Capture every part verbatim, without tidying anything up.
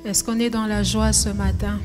Est-ce qu'on est dans la joie ce matin?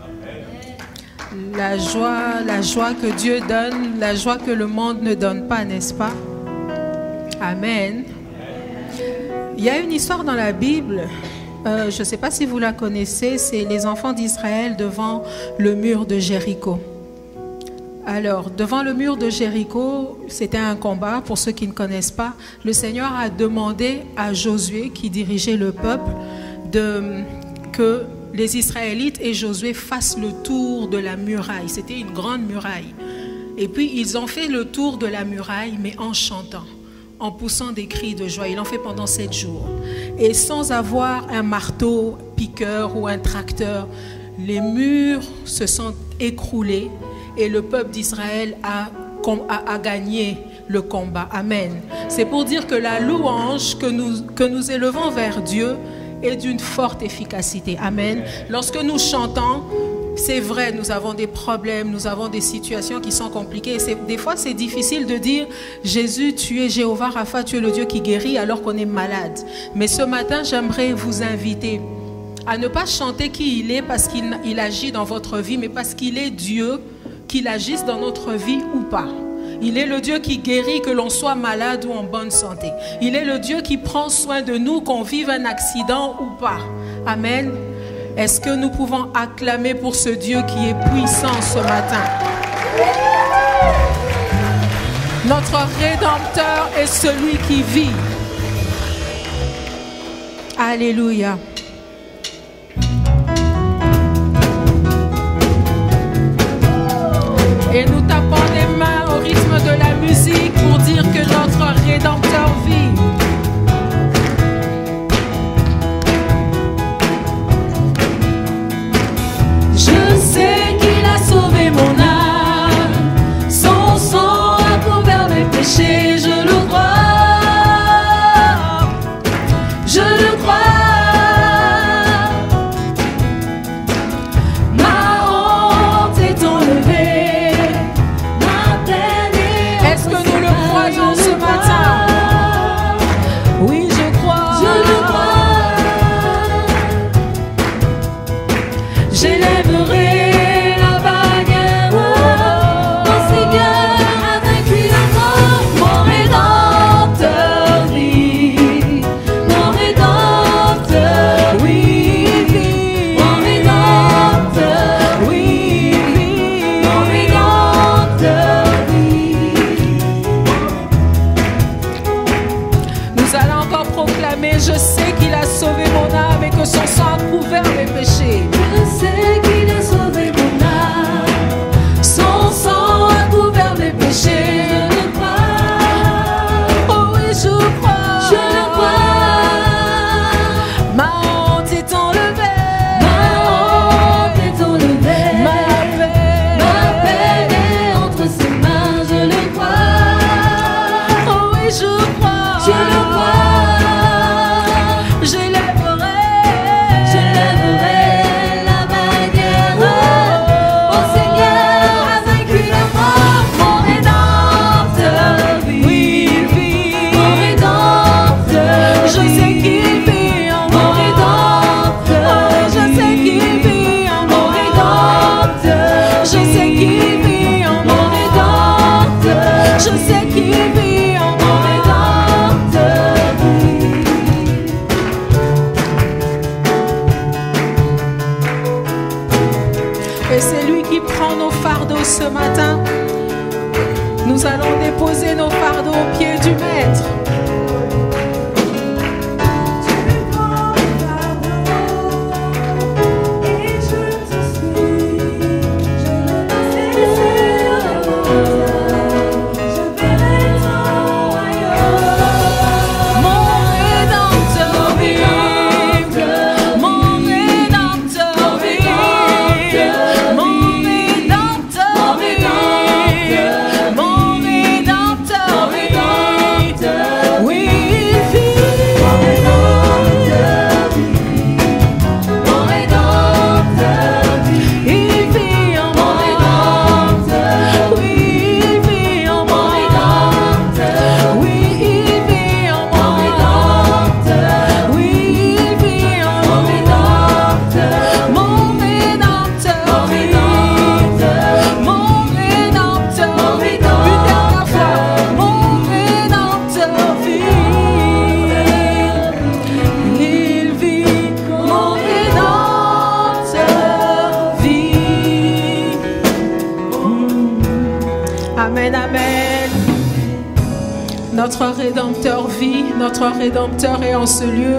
La joie, la joie que Dieu donne, la joie que le monde ne donne pas, n'est-ce pas? Amen. Il y a une histoire dans la Bible, euh, je ne sais pas si vous la connaissez, c'est les enfants d'Israël devant le mur de Jéricho. Alors, devant le mur de Jéricho, c'était un combat, pour ceux qui ne connaissent pas. Le Seigneur a demandé à Josué, qui dirigeait le peuple, de, que les Israélites et Josué fassent le tour de la muraille. C'était une grande muraille. Et puis, ils ont fait le tour de la muraille, mais en chantant, en poussant des cris de joie. Ils l'ont fait pendant sept jours. Et sans avoir un marteau piqueur ou un tracteur, les murs se sont écroulés et le peuple d'Israël a, a, a gagné le combat. Amen. C'est pour dire que la louange que nous, que nous élevons vers Dieu est d'une forte efficacité. Amen. Lorsque nous chantons, c'est vrai, nous avons des problèmes, nous avons des situations qui sont compliquées. Des fois, c'est difficile de dire « Jésus, tu es Jéhovah Rapha, tu es le Dieu qui guérit alors qu'on est malade. » Mais ce matin, j'aimerais vous inviter à ne pas chanter qui il est parce qu'il il agit dans votre vie, mais parce qu'il est Dieu, qu'il agisse dans notre vie ou pas. Il est le Dieu qui guérit, que l'on soit malade ou en bonne santé. Il est le Dieu qui prend soin de nous, qu'on vive un accident ou pas. Amen. Est-ce que nous pouvons acclamer pour ce Dieu qui est puissant ce matin? Notre Rédempteur est celui qui vit. Alléluia. Et nous tapons les mains au rythme de la musique pour dire que notre Rédempteur vit. Je sais qu'il a sauvé mon âme, son sang a couvert mes péchés, je le crois, je le crois. Ma honte est enlevée, ma peine est Est-ce que nous le croyons ce matin? Oui, je crois. je le crois. J'élèverai la bannière, mon Seigneur a vaincu la mort, mon Rédempteur vit, mon Rédempteur vit, mon Rédempteur vit, mon Rédempteur vit. Nous allons encore proclamer, je sais qu'il a sauvé mon âme et que son sang a couvert mes péchés. Je sais qu'il a sauvé mon âme, son sang a couvert mes péchés, je le crois, Oh oui, je crois. je le crois. Ma honte est enlevée. Ma honte est enlevée, Ma peine. ma peine est entre ses mains, je le crois, Oh oui, je crois. je le crois. J'élèverai. J'élèverai la bannière, mon Seigneur a vaincu la mort, mon Rédempteur vit, mon Rédempteur Je sais qu'il vit en mon moi. Rédempteur, Je sais qu'il vit en mon moi. Rédempteur, Je sais qu'il vit en mon moi. Rédempteur, Je sais qu'il vit en mon moi. Rédempteur vit. Et c'est lui qui prend nos fardeaux ce matin. Nous allons déposer nos fardeaux aux pieds du Maître. Mon Rédempteur vit. Mon Rédempteur vit. Mon Rédempteur vit. Mon Rédempteur vit. Notre Rédempteur vit, notre Rédempteur est en ce lieu.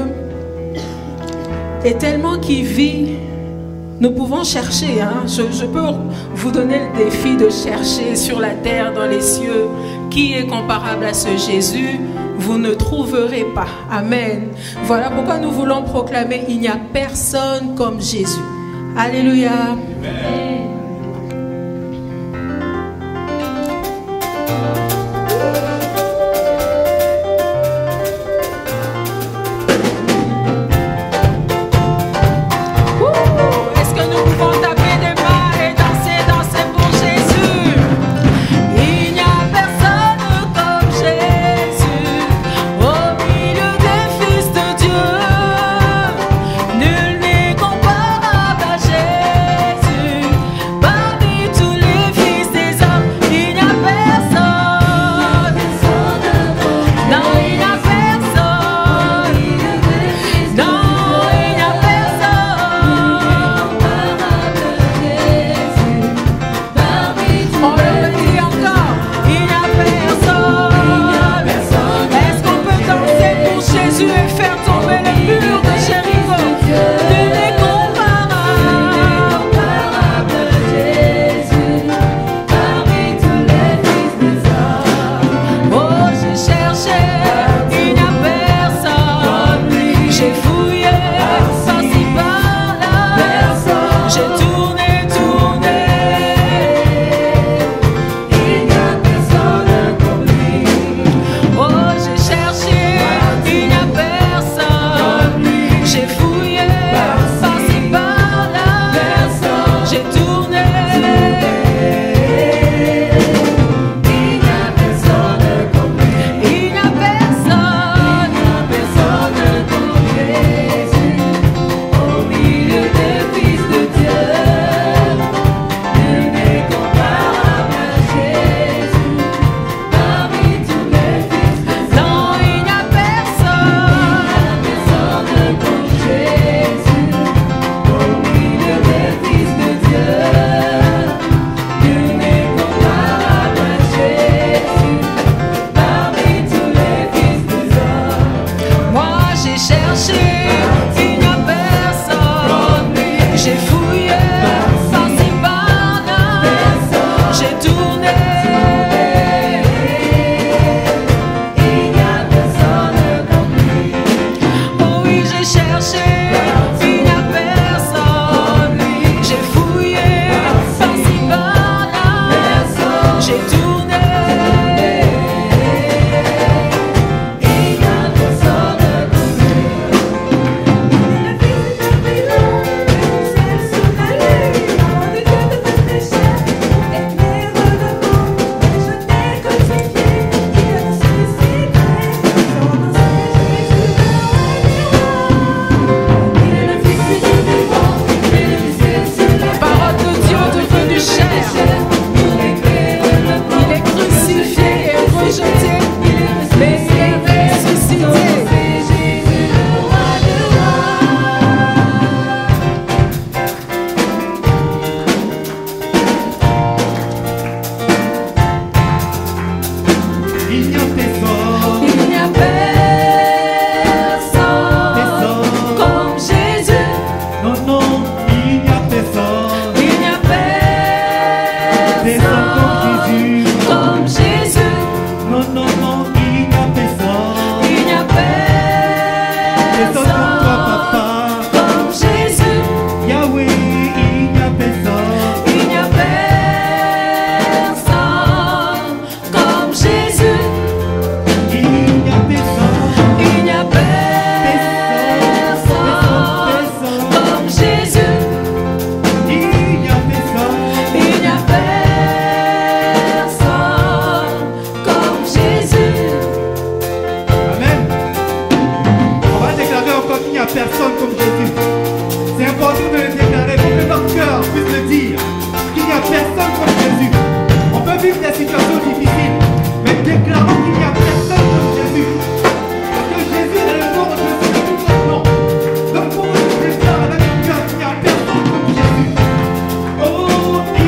Et tellement qu'il vit, nous pouvons chercher. Hein? Je, je peux vous donner le défi de chercher sur la terre, dans les cieux, qui est comparable à ce Jésus. Vous ne trouverez pas. Amen. Voilà pourquoi nous voulons proclamer, il n'y a personne comme Jésus. Alléluia. Amen.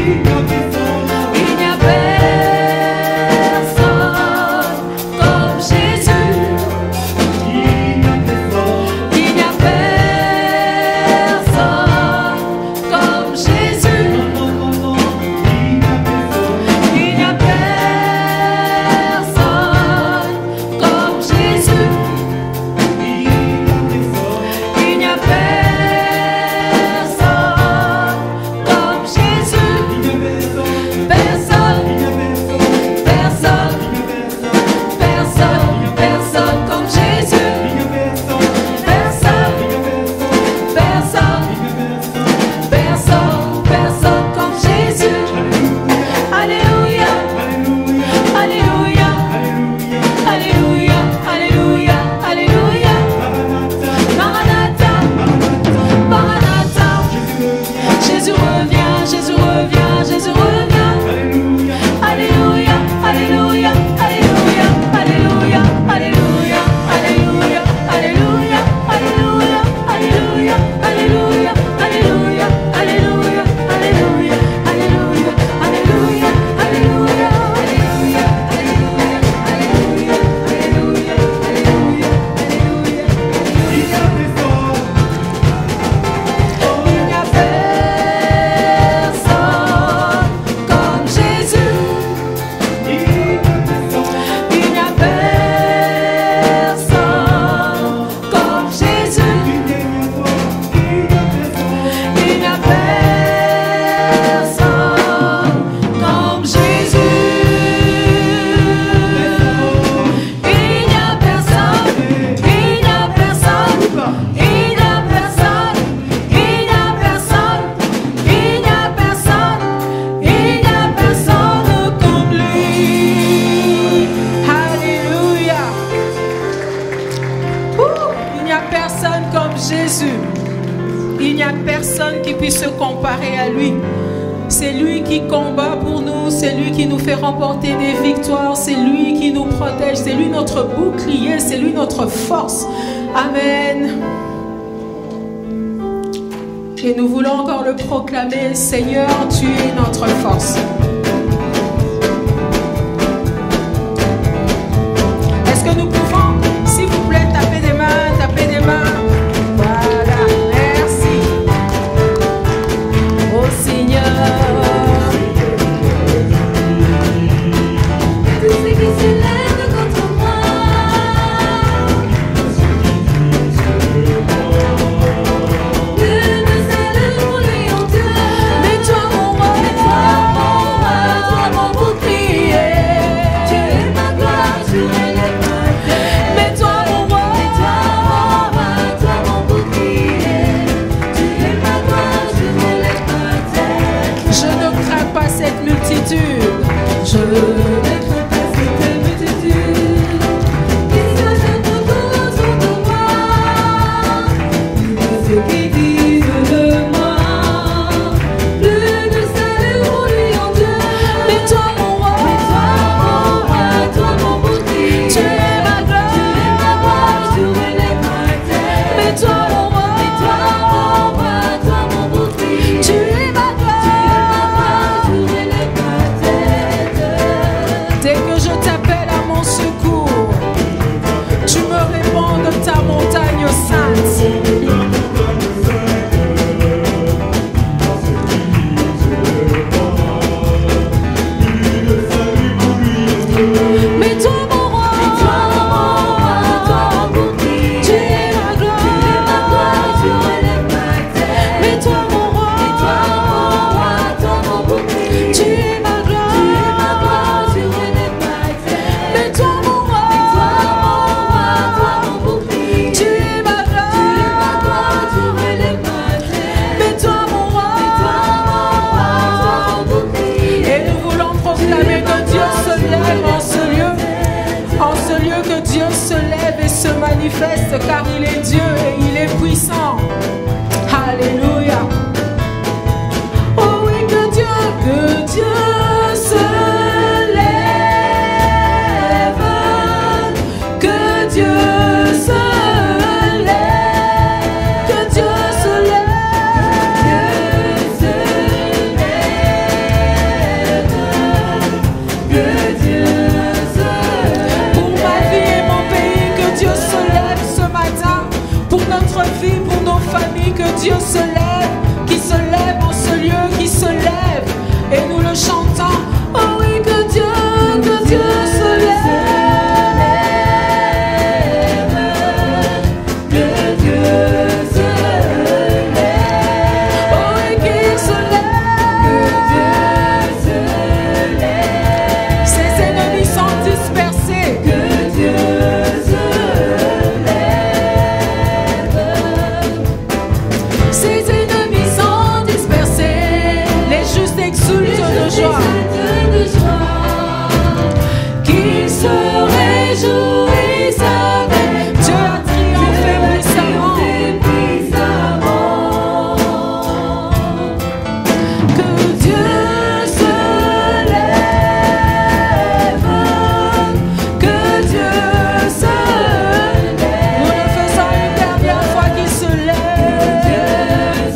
Il n'y a personne comme Jésus. Jésus. Il n'y a personne qui puisse se comparer à lui. C'est lui qui combat pour nous, c'est lui qui nous fait remporter des victoires, c'est lui qui nous protège, c'est lui notre bouclier, c'est lui notre force. Amen. Et nous voulons encore le proclamer, Seigneur, tu es notre force. Est-ce que nous pouvons, s'il vous plaît, taper des mains, taper des mains? Voilà, merci. Oh Seigneur. Tous ceux qui se lèvent contre moi, ne nous saluons lui en Dieu. Mais toi mon roi, Mais toi mon roi, toi mon bouclier, tu es ma gloire, je relève ma tête. mais toi mon roi, Mais toi mon roi, toi mon bouclier, tu es ma gloire, je relève ma tête. je ne crains pas cette multitude. Je ne crains pas cette multitude qui s'ajoute autour de moi. Tous ceux qui disent de moi, plus de salut pour lui en Dieu. Mais toi mon roi, Mais toi mon roi, toi mon bouclier, tu es ma gloire. tu es ma gloire, je relève ma tête. Mais toi mon roi, Mais toi mon roi, toi mon bouclier, tu es ma tu es ma gloire, gloire. je relève ma tête. Dès que je t'appelle à mon secours, tu me réponds de ta montagne sainte. Mais toi mon roi, Mais toi mon roi, toi mon bouclier, tu es ma tu es ma gloire, gloire. je relève ma tête. Mais toi mon roi, Mais toi mon roi, toi mon bouclier, tu es ma tu es ma gloire, gloire. je relève ma tête. Mais toi mon roi, Mais toi mon roi, toi mon bouclier, tu es ma tu es ma gloire, gloire. je relève ma tête. Mais toi mon roi, Mais toi mon roi, toi mon bouclier, et nous voulons proclamer que Dieu se lève en ce lieu, en ce lieu que Dieu se lève et se manifeste, car il est Dieu et il est puissant. Alléluia. Oh oui, que Dieu, que Dieu se lève, que Dieu se lève, que Dieu se lève, se lève, que Dieu se lève. pour ma vie et mon pays, que Dieu se lève ce matin, pour notre vie, pour nos familles, que Dieu se lève, qui se lève en ce lieu, qui se lève, et nous le chantons. Oh oui, que Dieu, que Dieu se lève. Que Dieu se lève, Oh oui, qu'il se lève. que Dieu se lève, Ses ennemis sont dispersés. que Dieu se lève, Ses ennemis sont dispersés. Les justes exultent de joie. de joie, Qu'ils se réjouissent avec. Dieu a triomphé puissamment. Que Dieu se lève, que Dieu se lève. Nous le faisons une dernière fois, qu'il se lève.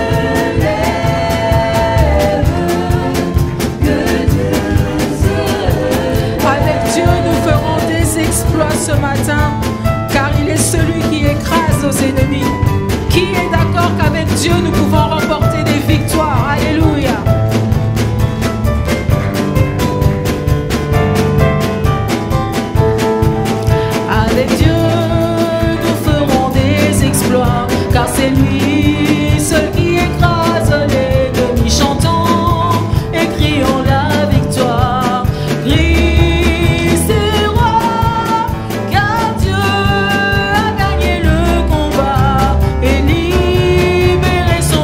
Avec Dieu, nous ferons des exploits ce matin, car il est celui qui écrase nos ennemis. Qui est d'accord qu'avec Dieu, nous pouvons remporter des victoires? Alléluia. Avec Dieu, nous ferons des exploits, car c'est lui seul qui écrase l'ennemi. Chantons et crions la victoire. Christ est roi, car Dieu a gagné le combat et libéré son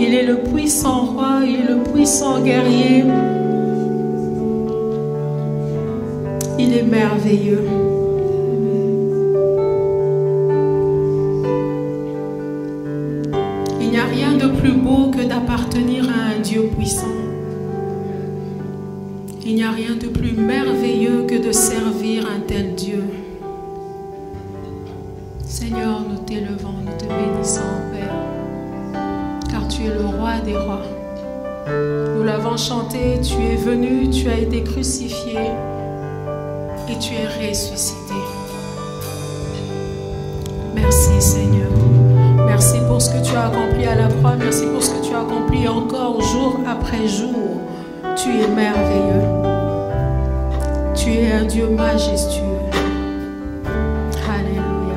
Il est le puissant roi, il est le puissant guerrier. Il est merveilleux. Il n'y a rien de plus beau que d'appartenir à un Dieu puissant. Il n'y a rien de plus merveilleux que de servir un tel Dieu. Seigneur, nous t'élevons, nous te bénissons, Père, car tu es le roi des rois. Nous l'avons chanté, tu es venu, tu as été crucifié et tu es ressuscité. Merci, Seigneur. Merci pour ce que tu as accompli à la croix. Merci pour ce que tu as accompli encore jour après jour. Tu es merveilleux. Tu es un Dieu majestueux. Alléluia.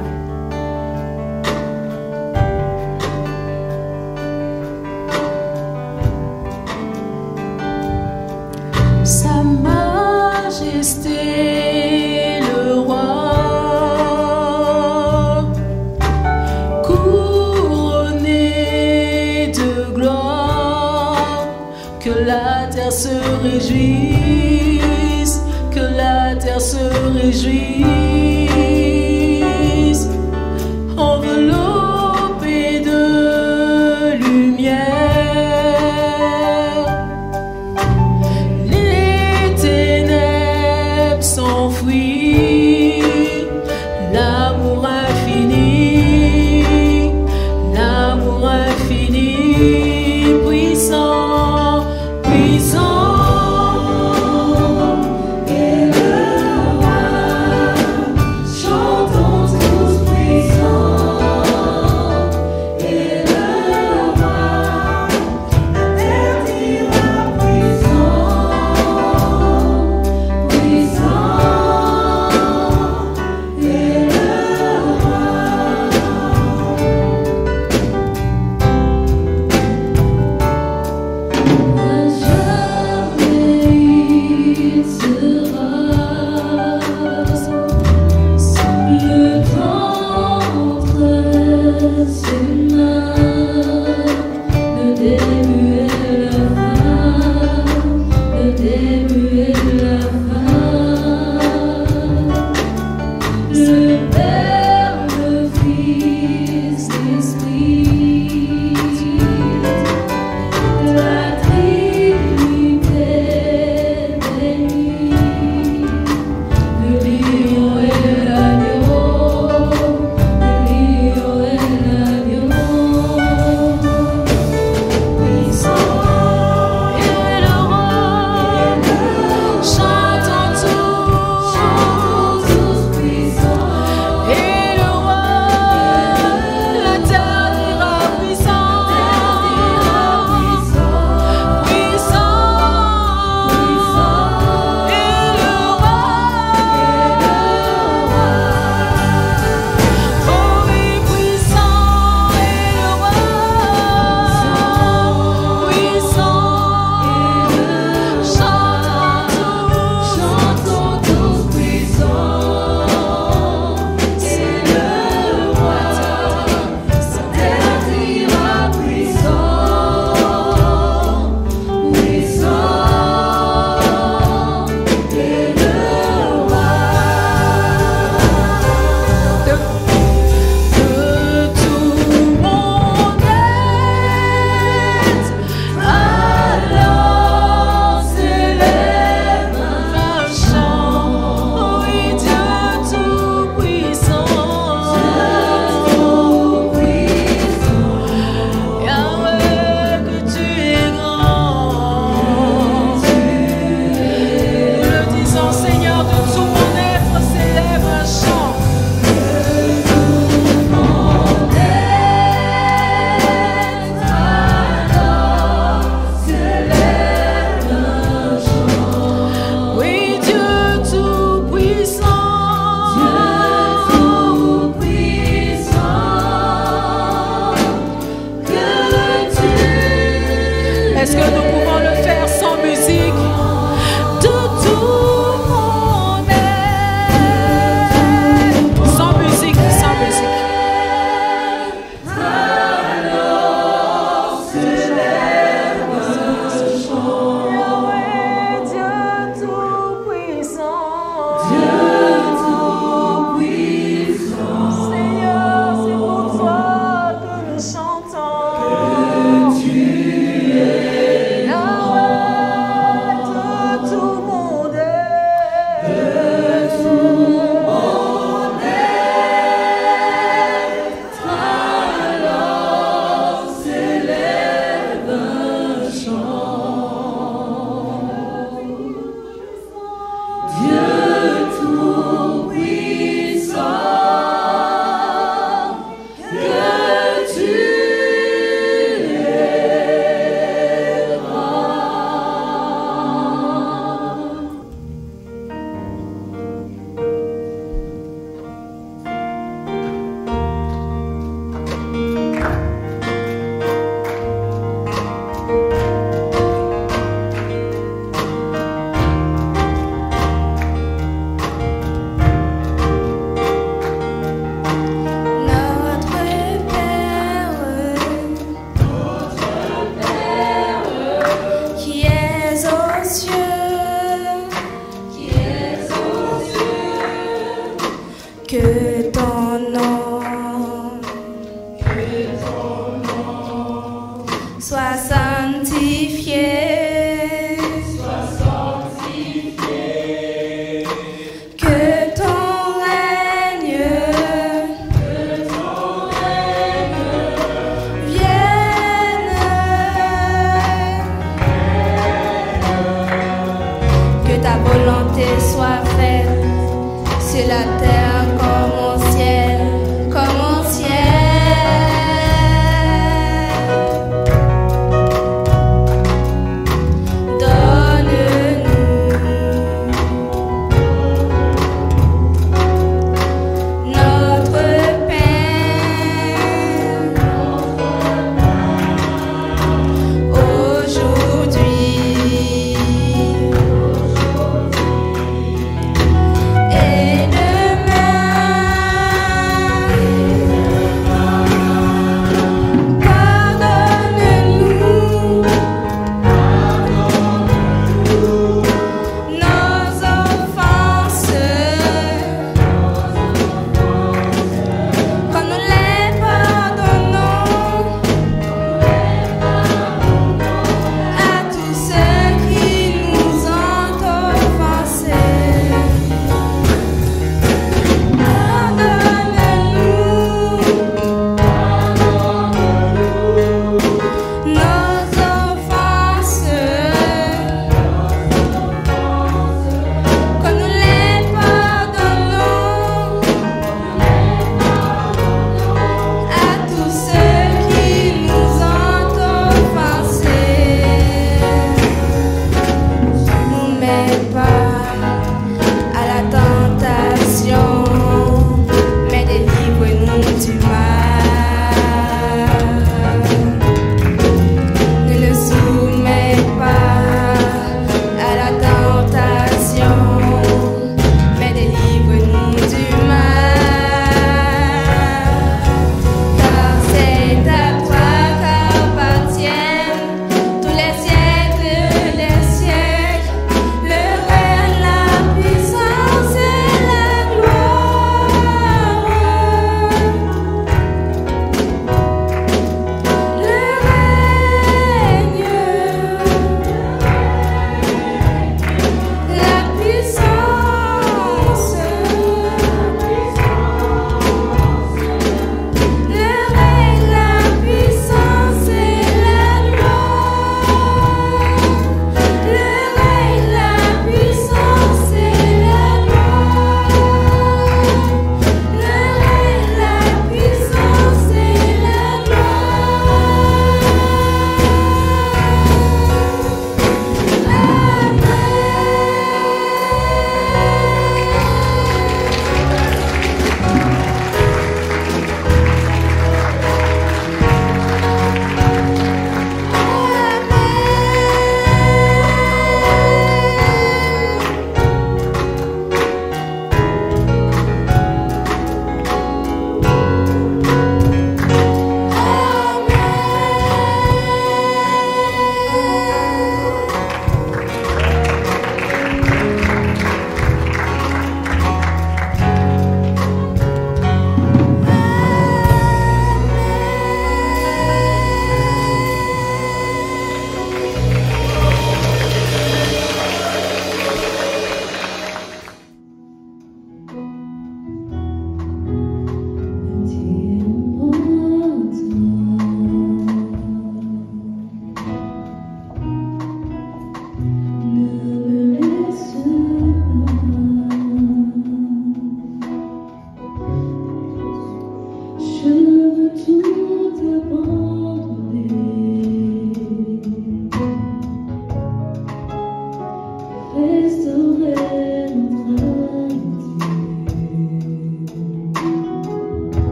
Sa majesté, le roi, couronné de gloire, que la terre se réjouisse, que la terre se réjouisse, enveloppée de lumière. Les ténèbres s'enfuient, l'amour infini, l'amour infini, puissant, puissant. Céleste. sanctifié.